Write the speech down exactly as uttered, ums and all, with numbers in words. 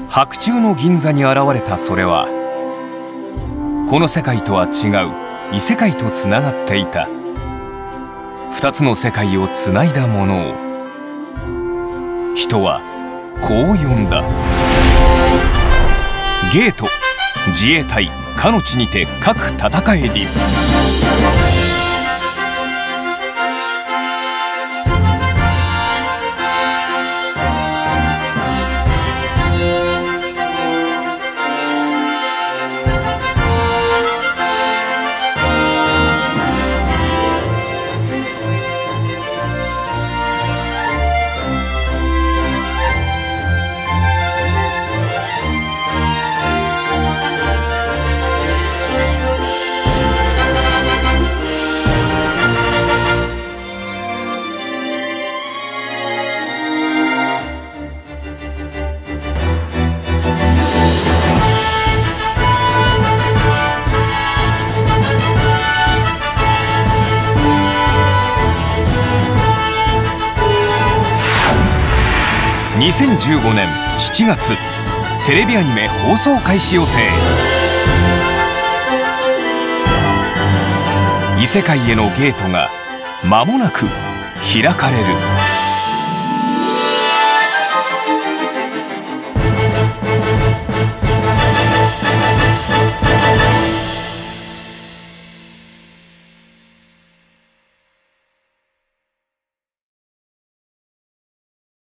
白昼の銀座に現れたそれは、この世界とは違う異世界とつながっていた。二つの世界をつないだものを人はこう呼んだ。ゲート、自衛隊、かの地にて各戦えり。にせんじゅうごねんしちがつ、テレビアニメ放送開始予定。異世界へのゲートが間もなく開かれる。